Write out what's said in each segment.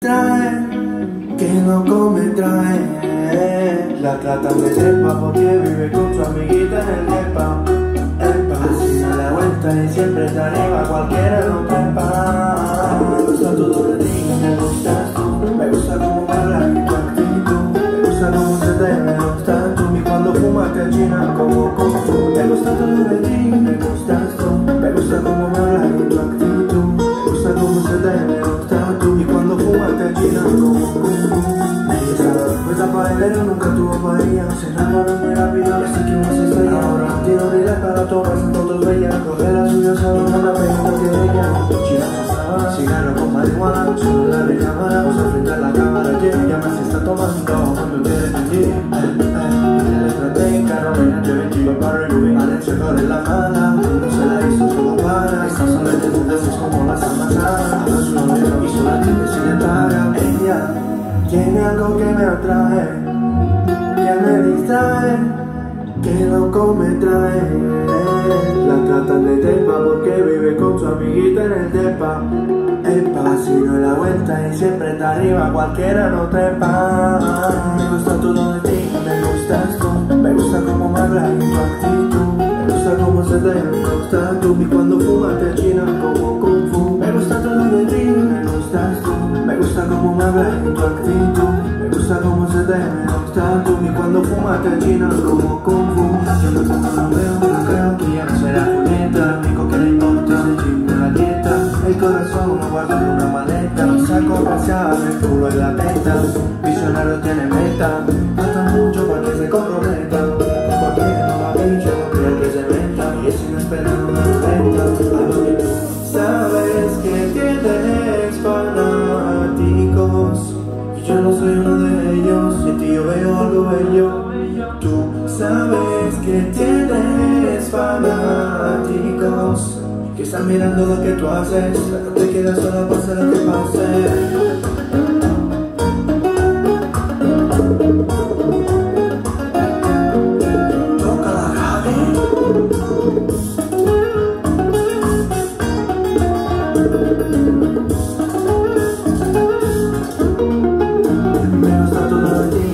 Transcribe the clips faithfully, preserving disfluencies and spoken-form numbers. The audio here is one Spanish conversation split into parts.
distrae, que loco me trae. La tratan de trepa porque vive con su amiguita en el depa. Así da la vuelta y siempre está arriba, cualquiera lo trepa. Me gusta todo de ti, me gustas tú. Me gusta cómo hablas y tu actitud. Me gusta cómo se te me gusta tú. Y cuando fumas te achinas como Kung Fu. Me gusta todo de ti, me gustas tú. Me gusta cómo me hablas y tu actitud. Me gusta cómo se te me gusta tú. Y cuando fumas te achinas como Kung Fu. Esa paredera nunca tuvo paella. Se enamoró muy rápido, así que uno se estrella. Ahora tiro directo para todas, todos veían. Coge la suya, solo no la pega que ella. China pasaba, cigarro con marihuana. Solo la recámara, usa frente a la cámara. Que ella más está tomando cuando quiere mentir. Eh, eh, y la estrategia, Romina, te veintiuno para Rubí. Valencia corre la mala, no se la hizo solo para. Está sola de dudas, es como las amasadas. Habla su novio y solo entiende si le paga. Ella tiene algo que me atrae, que me distrae, que loco me trae. La tratan de depa porque vive con su amiguita en el depa. Epa, así no la vuelta y siempre está arriba, cualquiera no trepa. Me gusta todo de ti, me gustas tú. Me gusta cómo me hablas y tu actitud. Me gusta cómo se te me gusta tú. Y cuando fumas te achinas como Kung Fu. Me gusta todo de ti, me gustas tú. Me gusta cómo me hablas y tu actitud. Me gusta cómo se te me gusta tú. Y cuando fumas te achinas como Kung Fu. Yo no como no veo, no creo que ya no será Julieta. Lo único que le importa es el chisme de la dieta. El corazón lo guardo en una maleta. Y saco a pasear el culo en la teta. Visionario tiene meta. Falta mucho para que se comprometa. Porque no va a bicho, no creo que se meta. Y es inesperado una venta. Algo que tú sabes que tienes fanáticos. Y yo no soy uno de ellos. Y en ti yo veo algo bello. Tú sabes que tienes fanáticos que están mirando lo que tú haces. No te quedas sola, pase lo que pase.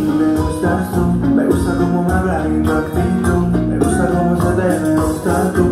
Me gusta cómo me hablas y tu actitud. Me gusta cómo se te me gusta tú.